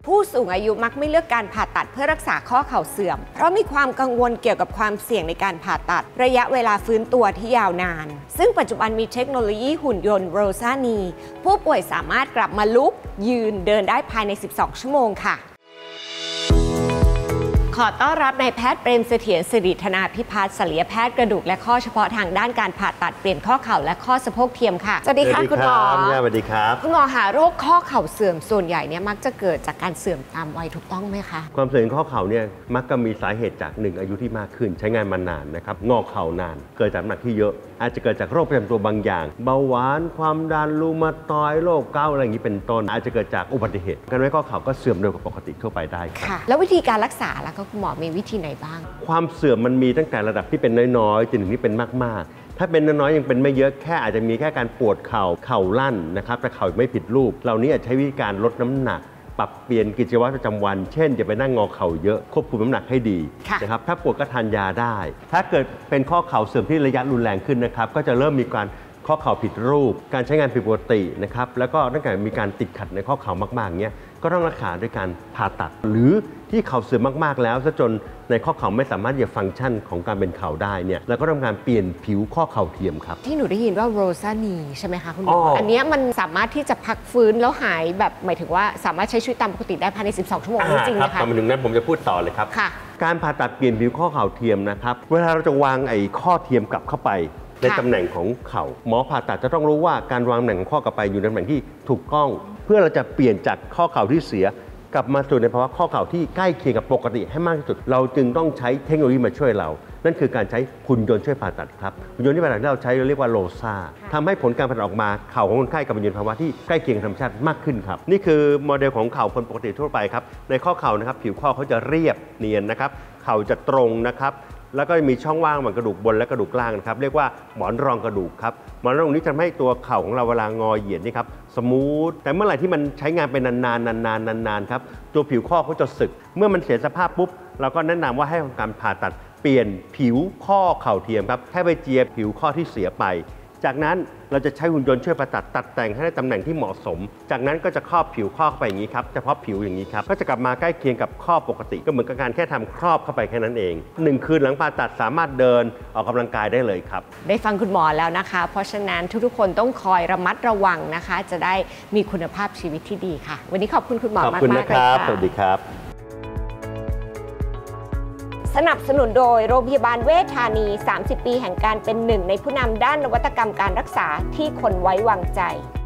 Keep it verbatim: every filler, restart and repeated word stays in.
ผู้สูงอายุมักไม่เลือกการผ่าตัดเพื่อรักษาข้อเข่าเสื่อมเพราะมีความกังวลเกี่ยวกับความเสี่ยงในการผ่าตัดระยะเวลาฟื้นตัวที่ยาวนานซึ่งปัจจุบันมีเทคโนโลยีหุ่นยนต์โรซานีผู้ป่วยสามารถกลับมาลุกยืนเดินได้ภายในสิบสองชั่วโมงค่ะขอต้อนรับนายแพทย์เปรมเสถียรสิริธนาพิพัฒน์ศัลยแพทย์กระดูกและข้อเฉพาะทางด้านการผ่าตัดเปลี่ยนข้อเข่าและข้อสะโพกเทียมค่ะสวัสดีค่ะคุณหมอสวัสดีครับคุณหมอหาโรคข้อเข่าเสื่อมส่วนใหญ่เนี่ยมักจะเกิดจากการเสื่อมตามวัยถูกต้องไหมคะความเสื่อมข้อเข่าเนี่ยมักจะมีสาเหตุจากหนึ่งอายุที่มากขึ้นใช้งานมานานนะครับงอเข่านานเกิดจากน้ำหนักที่เยอะอาจจะเกิดจากโรคประจำตัวบางอย่างเบาหวานความดันรูมาตอยด์โรคเกาต์อะไรอย่างนี้เป็นต้นอาจจะเกิดจากอุบัติเหตุการไว้ข้อเข่าก็เสื่อมเร็วกว่าปกติทั่วไปได้ค่ะแล้ววิธีการรักษาล่ะก็คุณหมอมีวิธีไหนบ้างความเสื่อมมันมีตั้งแต่ระดับที่เป็นน้อยๆจนถึงที่เป็นมากๆถ้าเป็นน้อยๆยังเป็นไม่เยอะแค่อาจจะมีแค่การปวดเข่าเข่าลั่นนะครับแต่เข่าไม่ผิดรูปเหล่านี้อาจใช้วิธีการลดน้ำหนักปรับเปลี่ยนกิจวัตรประจำวันเช่นอย่าไปนั่งงอเข่าเยอะควบคุมน้ำหนักให้ดีนะครับถ้าปวดก็ทานยาได้ถ้าเกิดเป็นข้อเข่าเสื่อมที่ระยะรุนแรงขึ้นนะครับก็จะเริ่มมีการข้อเข่าผิดรูปการใช้งานผิดปกตินะครับแล้วก็ตั้งแต่มีการติดขัดในข้อเข่ามากๆเงี้ยก็ต้องรักษาด้วยการผ่าตัดหรือที่เข่าเสื่อมมากๆแล้วซะจนในข้อเข่าไม่สามารถจะฟังก์ชันของการเป็นเข่าได้เนี่ยแล้วก็ต้องการเปลี่ยนผิวข้อเข่าเทียมครับที่หนูได้ยินว่าโรซานีใช่ไหมคะคุณหมอ อ, อันนี้มันสามารถที่จะพักฟื้นแล้วหายแบบหมายถึงว่าสามารถใช้ชีวิตตามปกติได้ภายในสิบสองชั่วโมงจริงๆนะคะตอนถึงนั้นผมจะพูดต่อเลยครับการผ่าตัดเปลี่ยนผิวข้อเข่าเทียมนะครับเวลาเราจะวางไอ้ข้อเทียมกลับเข้าไปในตำแหน่งของเข่าหมอผ่าตัดจะต้องรู้ว่าการวางตำแหน่งของข้อกลับไปอยู่ในตำแหน่งที่ถูกต้องเพื่อเราจะเปลี่ยนจากข้อเข่าที่เสียกลับมาสู่ในภาวะข้อเข่าที่ใกล้เคียงกับปกติให้มากที่สุดเราจึงต้องใช้เทคโนโลยีมาช่วยเรานั่นคือการใช้หุ่นยนต์ช่วยผ่าตัดครับหุ่นยนต์ที่ผ่าตัดที่เราใช้เราเรียกว่าโลซาทำให้ผลการผ่าตัดออกมาเข่าของคนไข้กลับมาอยู่ในภาวะที่ใกล้เคียงกับธรรมชาติมากขึ้นครับนี่คือโมเดลของเข่าคนปกติทั่วไปครับในข้อเข่านะครับผิวข้อเขาจะเรียบเนียนนะครับเข่าจะตรงนะครับแล้วก็มีช่องว่างระหว่างกระดูกบนและกระดูกล่างนะครับเรียกว่าหมอนรองกระดูกครับหมอนรองนี้จะทำให้ตัวเข่าของเราเวลางอเหยียดนี่ครับสมูทแต่เมื่อไหร่ที่มันใช้งานไปนานๆนานๆนานๆครับตัวผิวข้อเขาจะสึกเมื่อมันเสียสภาพปุ๊บเราก็แนะนำว่าให้ทำการผ่าตัดเปลี่ยนผิวข้อเข่าเทียมครับให้ไปเจียผิวข้อที่เสียไปจากนั้นเราจะใช้หุ่นยนต์ช่วยผ่าตัดตัดแต่งให้ได้ตำแหน่งที่เหมาะสมจากนั้นก็จะครอบผิวข้อเข้าไปอย่างนี้ครับเฉพาะผิวอย่างนี้ครับก็จะกลับมาใกล้เคียงกับข้อปกติก็เหมือนกับการแค่ทำครอบเข้าไปแค่นั้นเองหนึ่งคืนหลังผ่าตัดสามารถเดินออกกำลังกายได้เลยครับได้ฟังคุณหมอแล้วนะคะเพราะฉะนั้นทุกๆคนต้องคอยระมัดระวังนะคะจะได้มีคุณภาพชีวิตที่ดีค่ะวันนี้ขอบคุณคุณหมอมากๆเลยค่ะสวัสดีครับสนับสนุนโดยโรงพยาบาลเวชธานีสามสิบปีแห่งการเป็นหนึ่งในผู้นำด้านนวัตกรรมการรักษาที่คนไว้วางใจ